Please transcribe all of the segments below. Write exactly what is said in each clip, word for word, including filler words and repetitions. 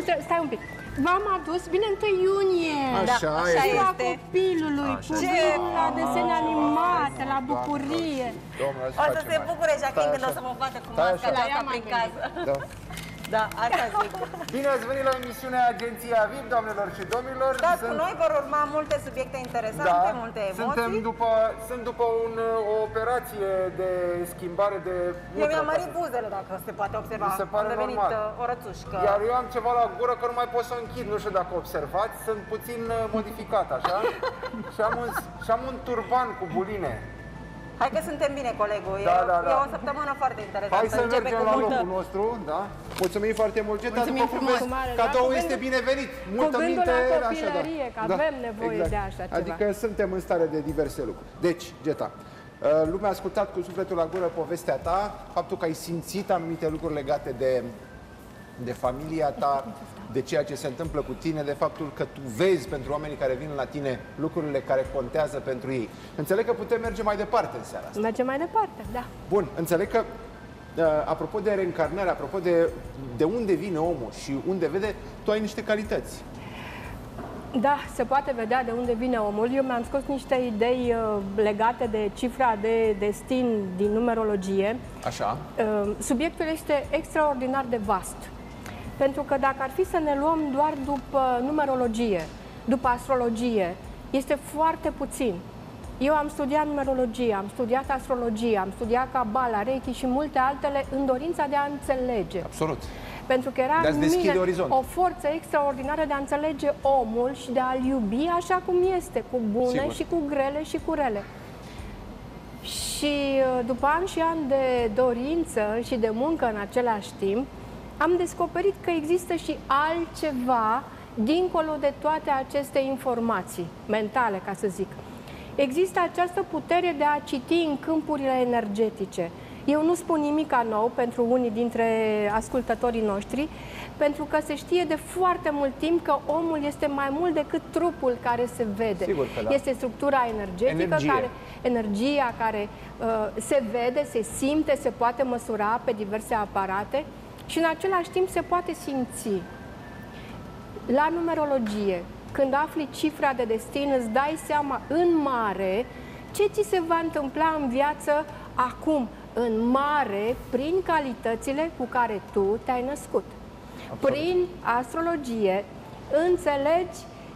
stai un pic. V-am adus, bine, întâi iunie. Așa, da, este. Ziua copilului, cu la desene animate, la bucurie. O să se bucure Jacqueline când o să mă vadă cu masca aceasta prin casă. Da, asta zic. Bine ați venit la emisiunea Agenția V I P, doamnelor și domnilor. Da, cu noi vor urma multe subiecte interesante, da, multe emoții. Suntem după, sunt după un, o operație de schimbare de... Eu mi-am mărit buzele, dacă se poate observa. Mi se pare am devenit normal. o rățușcă. Iar eu am ceva la gură că nu mai pot să o închid, nu știu dacă observați, sunt puțin modificat, așa? și, am un, și am un turban cu buline. Hai că suntem bine, colegul. Da, e, da, da. e o săptămână foarte interesantă. Hai să Începe mergem cu la multă... locul nostru, da? Mulțumim foarte mult, Geta. Mulțumim frumos. Cadou da, este binevenit. Multă cu minte, la așa, copilărie, da. că avem da, nevoie exact. de așa ceva. Adică suntem în stare de diverse lucruri. Deci, Geta, lumea a ascultat cu sufletul la gură povestea ta, faptul că ai simțit anumite lucruri legate de, de familia ta, de ceea ce se întâmplă cu tine, de faptul că tu vezi pentru oamenii care vin la tine lucrurile care contează pentru ei. Înțeleg că putem merge mai departe în seara asta. Mergem mai departe, da. Bun, înțeleg că, uh, apropo de reîncarnare, apropo de, de unde vine omul și unde vede, tu ai niște calități. Da, se poate vedea de unde vine omul. Eu mi-am scos niște idei uh, legate de cifra de destin din numerologie. Așa. Uh, subiectul este extraordinar de vast. Pentru că dacă ar fi să ne luăm doar după numerologie, după astrologie, este foarte puțin. Eu am studiat numerologie, am studiat astrologie, am studiat Cabala, Reiki și multe altele în dorința de a înțelege. Absolut. Pentru că era în mine o forță extraordinară de a înțelege omul și de a-l iubi așa cum este, cu bune Sigur. și cu grele și cu rele. Și după ani și ani de dorință și de muncă în același timp, am descoperit că există și altceva dincolo de toate aceste informații mentale, ca să zic. Există această putere de a citi în câmpurile energetice. Eu nu spun nimica nou pentru unii dintre ascultătorii noștri, pentru că se știe de foarte mult timp că omul este mai mult decât trupul care se vede. Sigur că da. Este structura energetică, Energie. care, energia care uh, se vede, se simte, se poate măsura pe diverse aparate și în același timp se poate simți. La numerologie, când afli cifra de destin, îți dai seama în mare ce ți se va întâmpla în viață acum, în mare, prin calitățile cu care tu te-ai născut. Absolut. Prin astrologie înțelegi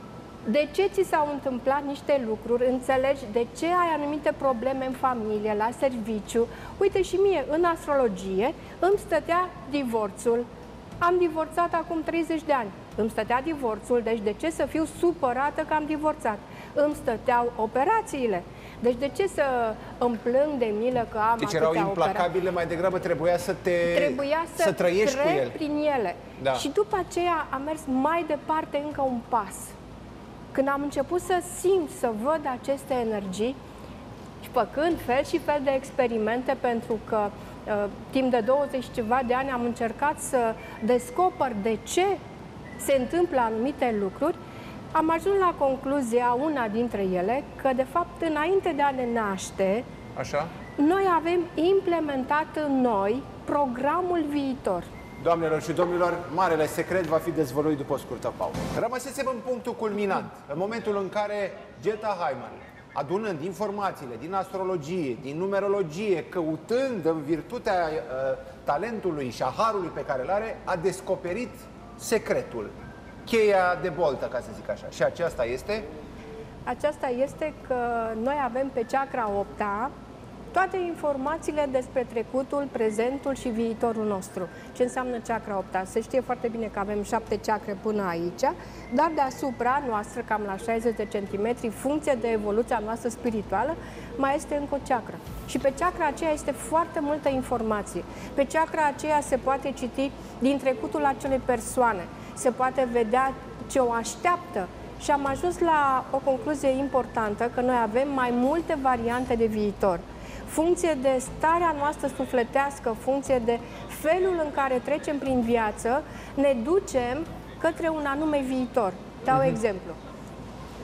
de ce ți s-au întâmplat niște lucruri, înțelegi de ce ai anumite probleme în familie, la serviciu. Uite, și mie, în astrologie, îmi stătea divorțul. Am divorțat acum treizeci de ani. Îmi stătea divorțul, deci de ce să fiu supărată că am divorțat? Îmi stăteau operațiile. Deci de ce să îmi plâng de milă că am deci atâtea erau implacabile, operații? mai degrabă trebuia să te Trebuia să, să trăiești cu ele. prin ele. Da. Și după aceea am mers mai departe încă un pas. Când am început să simt, să văd aceste energii și făcând fel și fel de experimente, pentru că uh, timp de douăzeci și ceva de ani am încercat să descoper de ce se întâmplă anumite lucruri, am ajuns la concluzia, una dintre ele, că de fapt înainte de a ne naște, Așa? noi avem implementat în noi programul viitor. Doamnelor și domnilor, marele secret va fi dezvăluit după o scurtă pauză. Rămăsesem în punctul culminant, în momentul în care Geta Heimann, adunând informațiile din astrologie, din numerologie, căutând în virtutea uh, talentului și a harului pe care îl are, a descoperit secretul, cheia de boltă, ca să zic așa. Și aceasta este? Aceasta este că noi avem pe chakra opta toate informațiile despre trecutul, prezentul și viitorul nostru. Ce înseamnă chakra opta? Se știe foarte bine că avem șapte chakre până aici, dar deasupra noastră, cam la șaizeci de centimetri, funcție de evoluția noastră spirituală, mai este încă o chakra. Și pe chakra aceea este foarte multă informație. Pe chakra aceea se poate citi din trecutul acelei persoane, se poate vedea ce o așteaptă. Și am ajuns la o concluzie importantă, că noi avem mai multe variante de viitor. Funcție de starea noastră sufletească, funcție de felul în care trecem prin viață, ne ducem către un anume viitor. Dau uh-huh. exemplu.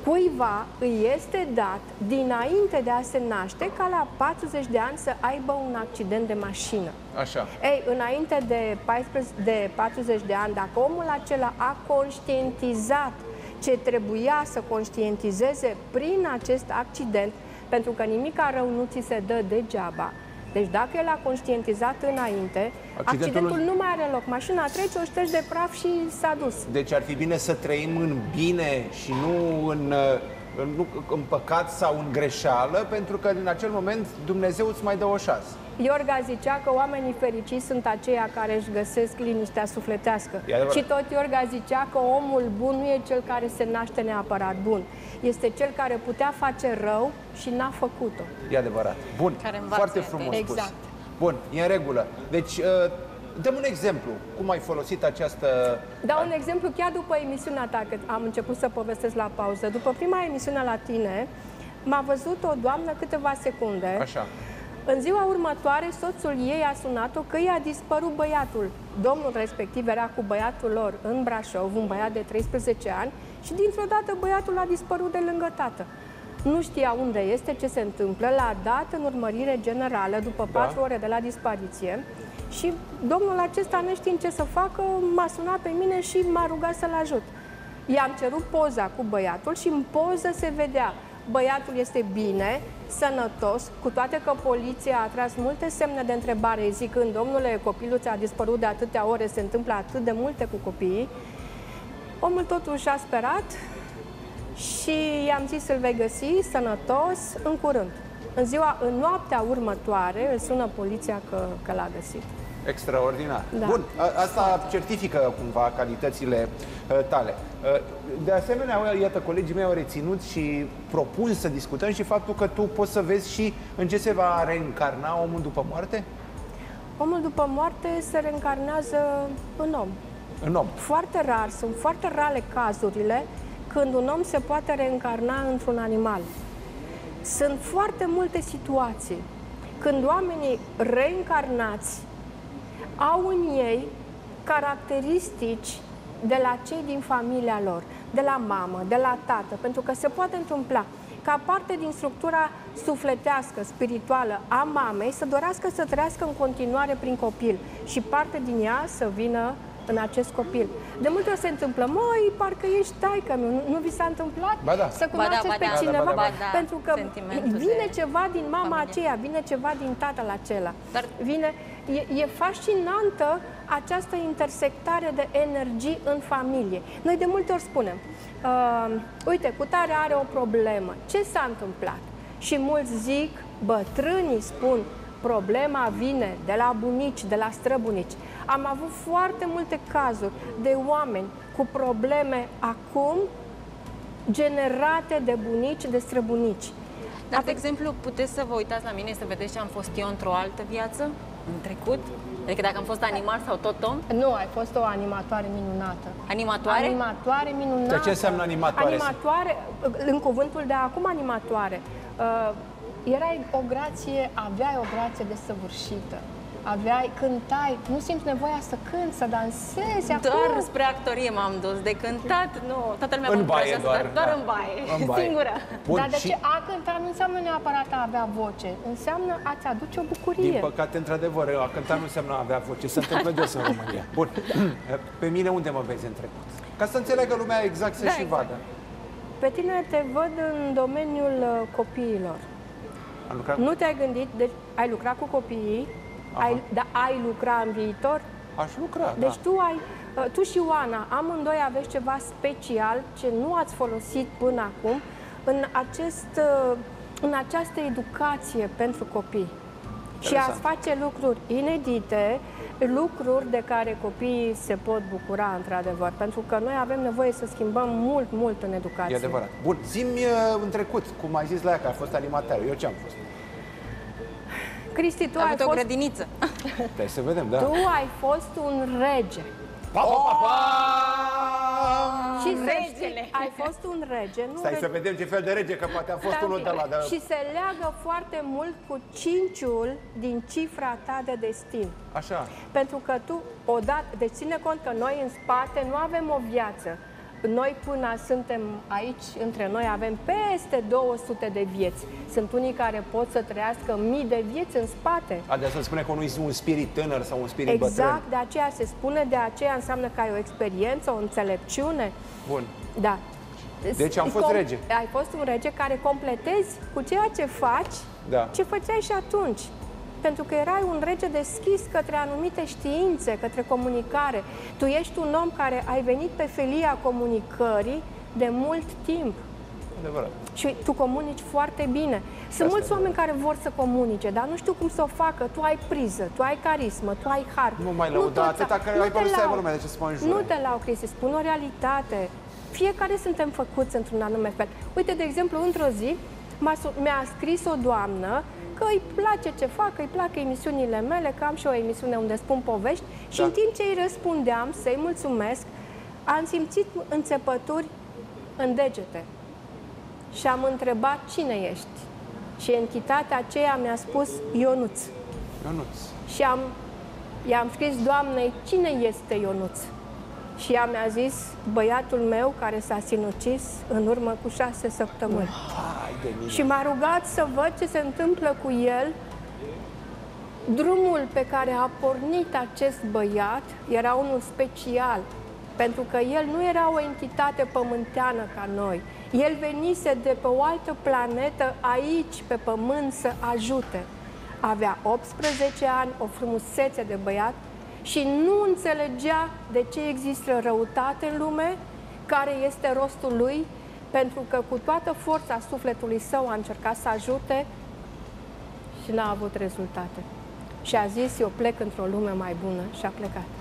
Cuiva îi este dat, dinainte de a se naște, ca la patruzeci de ani să aibă un accident de mașină. Așa. Ei, înainte de, paisprezece, de patruzeci de ani, dacă omul acela a conștientizat ce trebuia să conștientizeze prin acest accident, pentru că nimica rău nu ți se dă degeaba. Deci dacă el a conștientizat înainte, accidentul, accidentul nu mai are loc. Mașina trece, o ștergi de praf și s-a dus. Deci ar fi bine să trăim în bine și nu în, în, nu, în păcat sau în greșeală, pentru că în acel moment Dumnezeu îți mai dă o șansă. Iorga zicea că oamenii fericiți sunt aceia care își găsesc liniștea sufletească. Și tot Iorga zicea că omul bun nu e cel care se naște neapărat bun. Este cel care putea face rău și n-a făcut-o. E adevărat. Bun, foarte frumos exact. spus. Bun, e în regulă. Deci, dăm un exemplu. Cum ai folosit această... Dau un exemplu chiar după emisiunea ta, că am început să povestesc la pauză. După prima emisiune la tine, m-a văzut o doamnă câteva secunde. Așa. În ziua următoare, soțul ei a sunat-o că i-a dispărut băiatul. Domnul respectiv era cu băiatul lor în Brașov, un băiat de treisprezece ani, și dintr-o dată băiatul a dispărut de lângă tată. Nu știa unde este, ce se întâmplă, l-a dat în urmărire generală după da. patru ore de la dispariție și domnul acesta, neștiind ce să facă, m-a sunat pe mine și m-a rugat să-l ajut. I-am cerut poza cu băiatul și în poză se vedea băiatul este bine, sănătos, cu toate că poliția a tras multe semne de întrebare zicând, domnule, copilul ți-a dispărut de atâtea ore, se întâmplă atât de multe cu copiii. Omul totuși a sperat și i-am zis să-l vei găsi sănătos în curând. În ziua, în noaptea următoare, îl sună poliția că, că l-a găsit. Extraordinar. Da. Bun, a, asta certifică cumva calitățile uh, tale. Uh, de asemenea, iată, colegii mei au reținut și propun să discutăm și faptul că tu poți să vezi și în ce se va reîncarna omul după moarte? Omul după moarte se reîncarnează în om. În om. Foarte rar, sunt foarte rare cazurile când un om se poate reîncarna într-un animal. Sunt foarte multe situații când oamenii reîncarnați au în ei caracteristici de la cei din familia lor, de la mamă, de la tată, pentru că se poate întâmpla ca parte din structura sufletească, spirituală a mamei să dorească să trăiască în continuare prin copil și parte din ea să vină în acest copil. De multe ori se întâmplă, măi, parcă ești taică-miu, nu, nu vi s-a întâmplat ba da. să cunoașteți ba da, pe ba da, cineva? ba da, ba da, pentru că vine de ceva din mama familie. aceea, vine ceva din tatăl acela. Dar... Vine, e, e fascinantă această intersectare de energii în familie. Noi de multe ori spunem, uh, uite, cutare are o problemă. Ce s-a întâmplat? Și mulți zic, bătrânii spun, problema vine de la bunici, de la străbunici. Am avut foarte multe cazuri de oameni cu probleme acum generate de bunici, de străbunici. Dar, At de exemplu, puteți să vă uitați la mine, să vedeți ce am fost eu într-o altă viață, în trecut? Adică dacă am fost animal sau tot om? Nu, ai fost o animatoare minunată. Animatoare? Animatoare minunată. De ce înseamnă animatoare? Animatoare, în cuvântul de acum animatoare. Uh, erai o grație, aveai o grație desăvârșită. Aveai, cântai, nu simți nevoia să cânti, să dansezi Doar acum. spre actorie m-am dus, de cântat, nu, toată lumea în mă baie doar, doar, doar da. în baie, în baie. singură. Bun, Dar de și... ce a cânta nu înseamnă neapărat a avea voce, înseamnă a-ți aduce o bucurie. Din păcate, într-adăvăr, a cânta nu înseamnă a avea voce, se întâmplă des în România. Bun, pe mine unde mă vezi în trecut? Ca să înțeleagă lumea exact să Da, și exact. vadă. Pe tine te văd în domeniul uh, copiilor. Am lucrat... Nu te-ai gândit, deci ai lucrat cu copiii, ai, dar ai lucra în viitor? Aș lucra, Deci da. tu ai, tu și Oana, amândoi aveți ceva special ce nu ați folosit până acum în, acest, în această educație pentru copii. Și ați face lucruri inedite, lucruri de care copiii se pot bucura, într-adevăr, pentru că noi avem nevoie să schimbăm mult, mult în educație. E adevărat. Bun, zi-mi în trecut, cum ai zis la ea că a fost animatoră, eu ce am fost? Cristi, tu Ai ai avut o fost... grădiniță. Hai să vedem, da. Tu ai fost un rege. Pa, pa, pa, pa! Și să Regele. știi, ai fost un rege. Nu Stai rege. să vedem ce fel de rege, că poate a fost Stai un unul pic. de la... De... Și se leagă foarte mult cu cinciul din cifra ta de destin. Așa. Pentru că tu, odată, deci ține cont că noi în spate nu avem o viață. noi până suntem aici, între noi avem peste două sute de vieți. Sunt unii care pot să trăiască mii de vieți în spate. Adică să spune că unul este un spirit tânăr sau un spirit exact, bătrân. Exact, de aceea se spune, de aceea înseamnă că ai o experiență, o înțelepciune. Bun. Da. Deci am fost Com rege. Ai fost un rege care completezi cu ceea ce faci, da. ce făceai și atunci. Pentru că erai un rege deschis către anumite științe, către comunicare. Tu ești un om care ai venit pe felia comunicării de mult timp. Adevărat. Și tu comunici foarte bine. Sunt Asta mulți oameni care vor să comunice, dar nu știu cum să o facă. Tu ai priză, tu ai carismă, tu ai har. Nu mai lăuda, atâta care ai părut să aibă lumea, de ce să mă înjure? Nu te lau, Cristi, spun o realitate. Fiecare suntem făcuți într-un anume fel. Uite, de exemplu, într-o zi mi-a scris o doamnă că îi place ce fac, că îi plac emisiunile mele, că am și o emisiune unde spun povești și da. În timp ce îi răspundeam să-i mulțumesc, am simțit înțepături în degete și am întrebat cine ești. Și entitatea aceea mi-a spus Ionuț. Ionuț. Și am, i-am scris doamnei cine este Ionuț. Și ea mi-a zis, băiatul meu care s-a sinucis în urmă cu șase săptămâni. Uh, și m-a rugat să văd ce se întâmplă cu el. Drumul pe care a pornit acest băiat era unul special, pentru că el nu era o entitate pământeană ca noi. El venise de pe o altă planetă aici, pe pământ, să ajute. Avea optsprezece ani, o frumusețe de băiat, și nu înțelegea de ce există răutate în lume, care este rostul lui, pentru că cu toată forța sufletului său a încercat să ajute și n-a avut rezultate. Și a zis, eu plec într-o lume mai bună și a plecat.